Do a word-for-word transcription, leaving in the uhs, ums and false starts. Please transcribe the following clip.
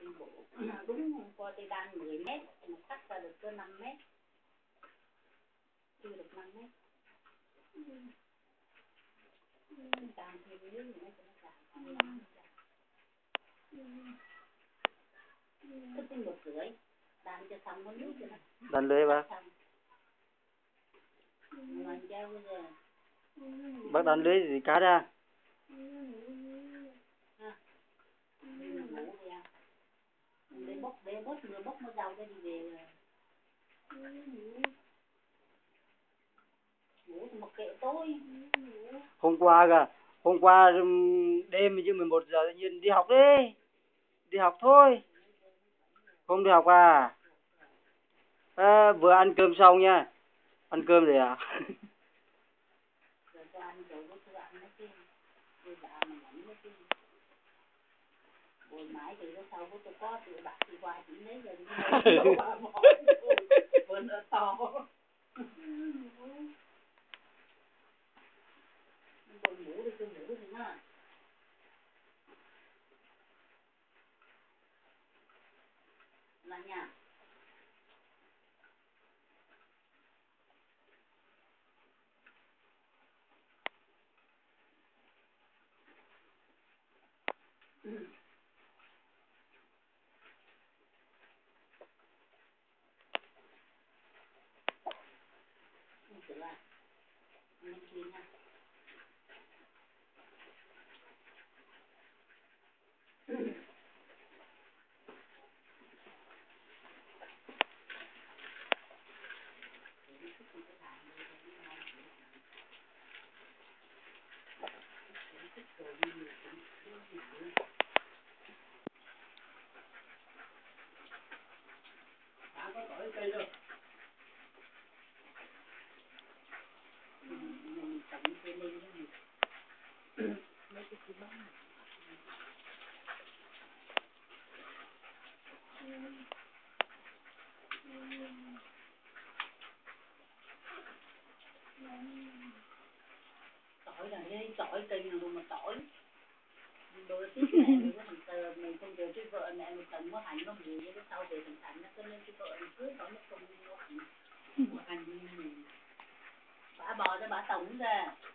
bộ đúng hôm qua tôi đan mười mét mà cắt ra được có năm mét, chưa được năm mét. Càng thêm nước nữa cho nó càng cứ tin một rưỡi đan cho xong có nước cho nó đan lưới bác. Ngoài treo bây giờ Bác đan lưới gì cá ra. để bốc để bớt mưa bốc nó giàu cái đi về ngủ thì mặc kệ tôi. Hôm qua kìa, hôm qua đêm chứ mười một giờ tự nhiên đi học đi, đi học thôi, không đi học à? À, vừa ăn cơm xong nha, ăn cơm rồi à? Buổi mãi thì nó sau của tôi có tự bạc thì qua chỉ lấy rồi vừa nó to tôi ngủ đi tôi ngủ thì nó là nhà cây đâu. Mình trồng cây lên mấy cái thứ bông tỏi là đây tỏi cây nào mà tỏi đôi tí mẹ mình có thằng tờ mình không được cái vợ mẹ mình trồng có hành có mùi cái sau về thằng thành nó cho nên cái vợ mình cưới tỏi nó không có hành hành bà bò cho bà tổng ra